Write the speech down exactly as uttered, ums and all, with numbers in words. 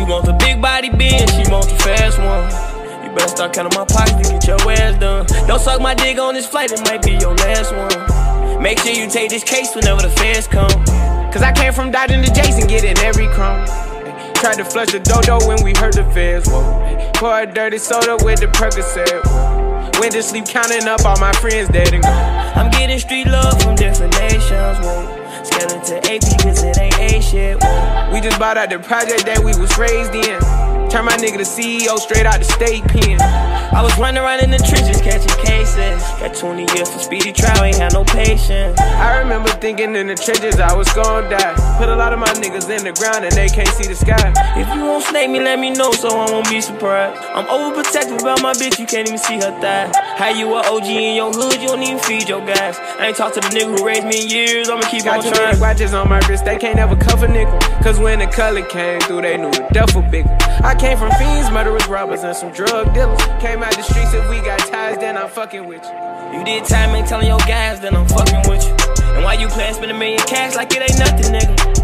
want the big body bitch, she want the fast one. You better start counting my pockets to get your ass done. Don't suck my dick on this flight, it might be your last one. Make sure you take this case whenever the feds come. Cause I came from dodging the Jason, getting every crumb. Tried to flush the dodo when we heard the feds. Whoa. Pour a dirty soda with the Percocet. Whoa. Went to sleep counting up all my friends dead and gone. I'm getting street love from different nations. Whoa. Scaling to A P cause it ain't A shit. Whoa. We just bought out the project that we was raised in. Turn my nigga to C E O straight out the state pen. I was running around in the trenches catching cases. Got twenty years for speedy trial, ain't had no patience. I remember thinking in the trenches I was gon' die. Put a lot of my niggas in the ground and they can't see the sky. If you won't snake me, let me know so I won't be surprised. I'm overprotective about my bitch, you can't even see her thighs. How you a O G in your hood, you don't even feed your guys. I ain't talked to the nigga who raised me in years, I'ma keep Got on trying. Watches on my wrist, they can't ever cuff a nickel. Cause when the color came through, they knew the duffel bigger. I came from fiends, murderers, robbers, and some drug dealers. Came out the streets, if we got ties, then I'm fucking with you. You did time, ain't telling your guys, then I'm fucking with you. And why you playing, spend a million cash like it ain't nothing, nigga?